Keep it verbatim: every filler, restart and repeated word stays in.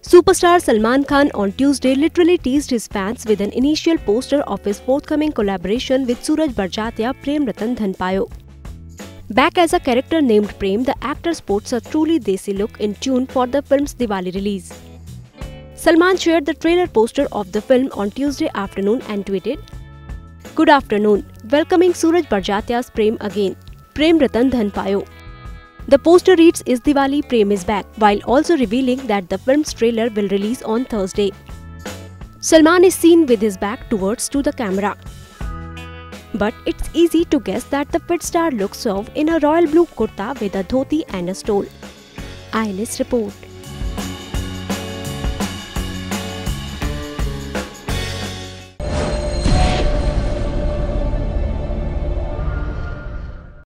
Superstar Salman Khan on Tuesday literally teased his fans with an initial poster of his forthcoming collaboration with Suraj Barjatia Prem Ratan Dhan Payo. Back as a character named Prem, the actor sports a truly desi look in tune for the film's Diwali release. Salman shared the trailer poster of the film on Tuesday afternoon and tweeted, "Good afternoon, welcoming Suraj Barjatia's Prem again, Prem Ratan Dhan Payo." The poster reads, "Is Diwali, Prem is back," while also revealing that the film's trailer will release on Thursday. Salman is seen with his back towards to the camera. But it's easy to guess that the fit star looks suave in a royal blue kurta with a dhoti and a stole. I N S report.